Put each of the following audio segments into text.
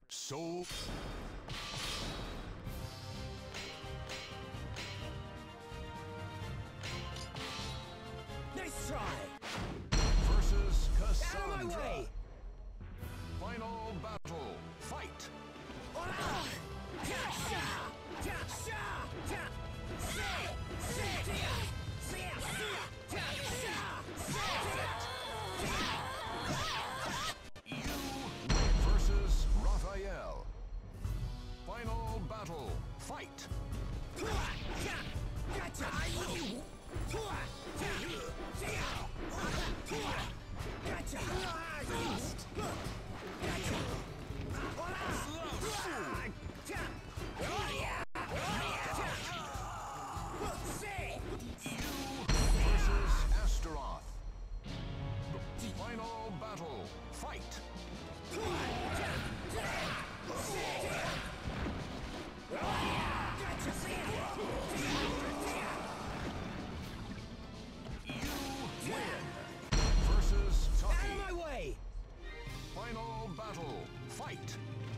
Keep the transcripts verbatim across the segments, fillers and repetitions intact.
So... Nice try! Versus Cassandra. Out of my way! Final battle. Fight! You versus Raphael. Final battle. Fight! Versus Astaroth. Final battle. Fight! You win. Versus Out Tucky. of my way! Final battle. Fight!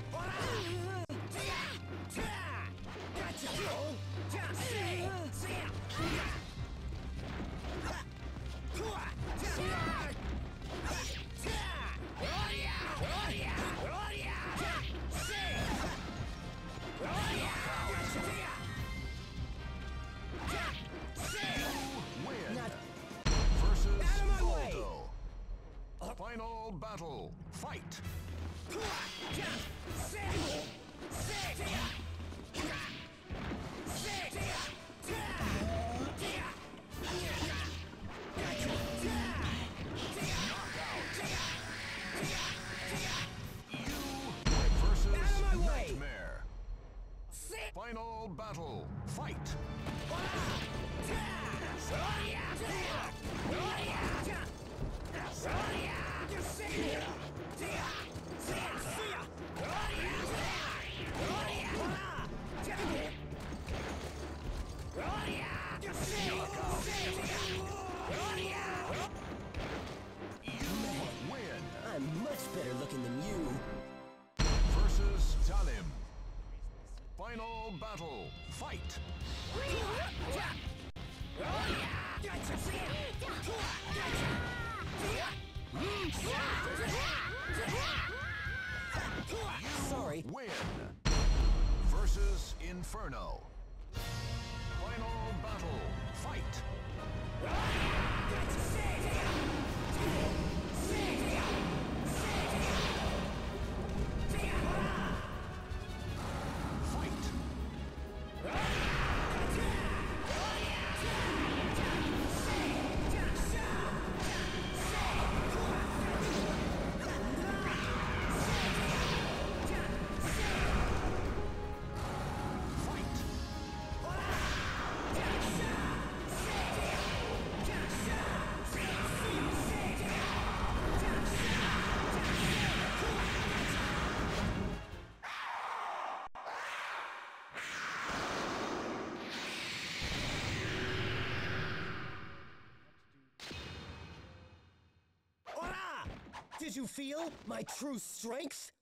Win. Not Versus out of my way. Volto. Final battle. Fight! Versus Out of my way. Nightmare. Final battle. Fight! Win. I'm much better looking than you. Versus Talim. Final battle. Fight! Sorry. Win. Versus Inferno. Final battle. Fight! Fight! Fight! Did you feel my true strength?